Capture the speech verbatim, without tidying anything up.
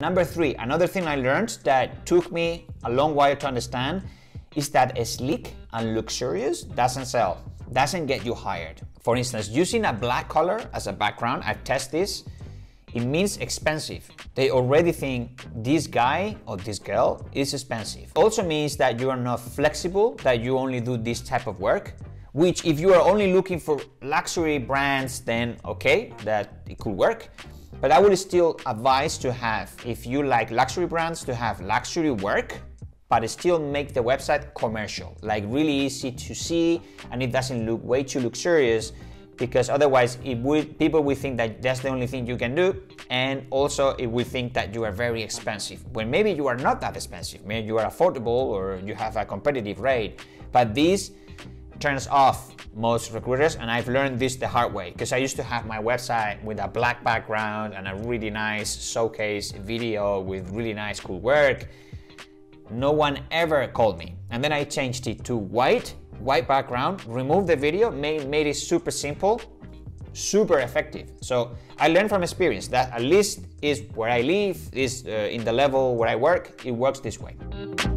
Number three, another thing I learned that took me a long while to understand is that a sleek and luxurious doesn't sell, doesn't get you hired. For instance, using a black color as a background, I've tested this, it means expensive. They already think this guy or this girl is expensive. Also means that you are not flexible, that you only do this type of work, which if you are only looking for luxury brands, then okay, that it could work. But I would still advise to have, if you like luxury brands, to have luxury work, but still make the website commercial, like really easy to see, and it doesn't look way too luxurious, because otherwise it would, people will think that that's the only thing you can do, and also it will think that you are very expensive, when maybe you are not that expensive, maybe you are affordable or you have a competitive rate. But this turns off most recruiters, and I've learned this the hard way, because I used to have my website with a black background and a really nice showcase video with really nice cool work. No one ever called me. And then I changed it to white, white background, removed the video, made, made it super simple, super effective. So I learned from experience that at least is where I live, is uh, in the level where I work, it works this way.